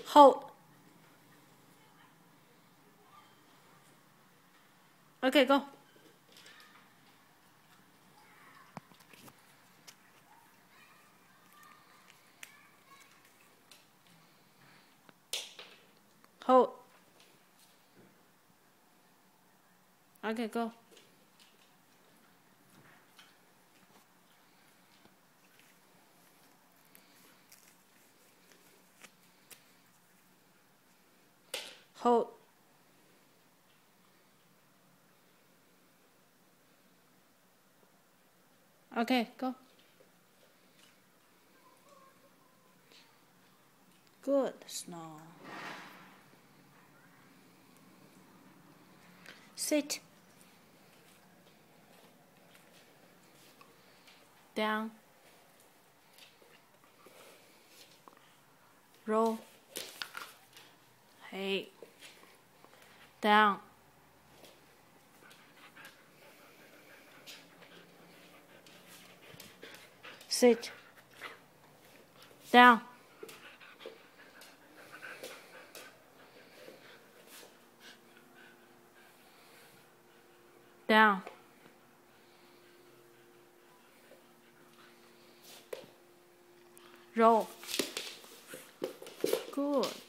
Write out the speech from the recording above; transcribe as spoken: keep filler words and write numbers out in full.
Hold. Okay, go. Hold. Okay, go. Hold. Okay, go. Good, Snow. Sit. Down. Roll. Hey. Down. Sit. Down. Down. Roll. Good.